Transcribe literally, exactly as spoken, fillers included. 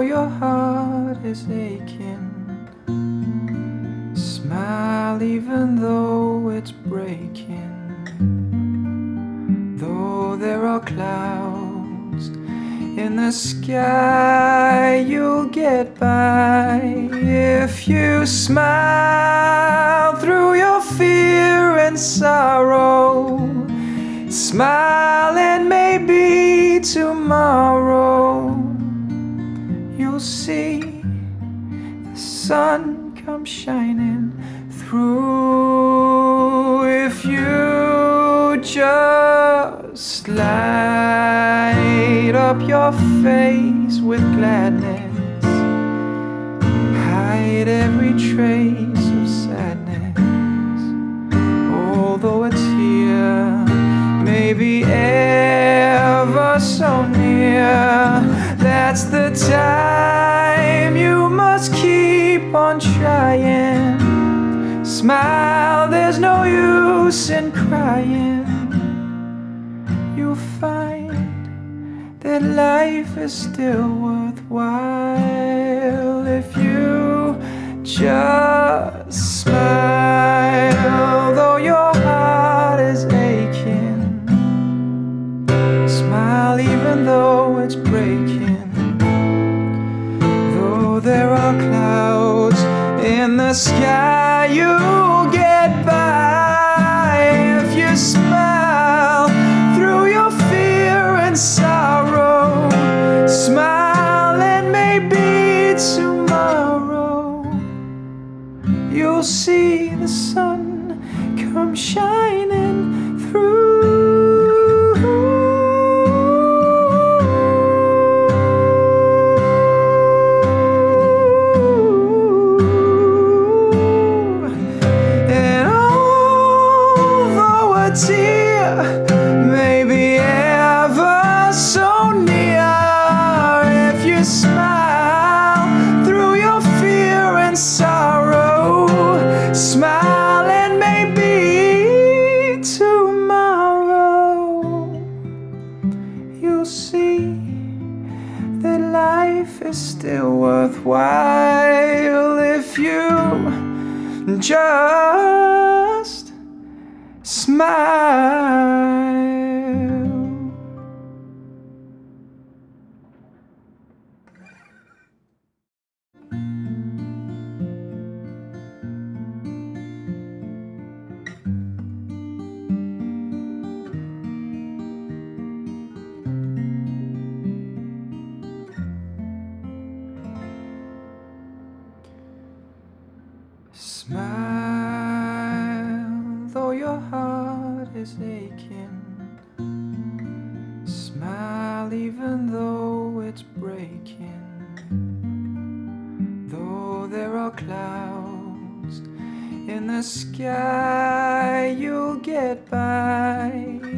though your heart is aching. Smile even though it's breaking. Though there are clouds in the sky, you'll get by if you smile through your fear and sorrow. Smile and maybe tomorrow you'll see the sun come shining through. If you just light up your face with gladness, hide every trace of sadness, although it's here, maybe ever so near. That's the time you must keep on trying. Smile, there's no use in crying. You'll find that life is still worthwhile if you just smile. Though your heart is aching, smile even though it's breaking. Though there are clouds in the sky, you'll get by if you smile through your fear and sorrow. Smile and maybe tomorrow you'll see the sun come shining through. And although a tear may be ever so near, if you smile through your fear and sorrow, smile and maybe tomorrow you'll see that life is still worthwhile if you just smile. Smile, though your heart is aching. Smile even though it's breaking. Though there are clouds in the sky, you'll get by